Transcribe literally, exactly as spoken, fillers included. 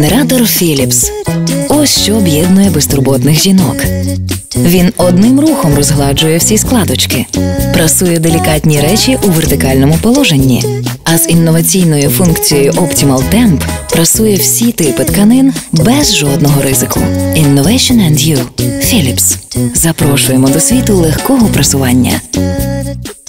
Генератор Philips. Ось що об'єднує безтурботних жінок. Він одним рухом розгладжує всі складочки, прасує делікатні речі у вертикальному положенні, а з інноваційною функцією Optimal Temp прасує всі типи тканин без жодного ризику. Innovation and You. Philips. Запрошуємо до світу легкого прасування.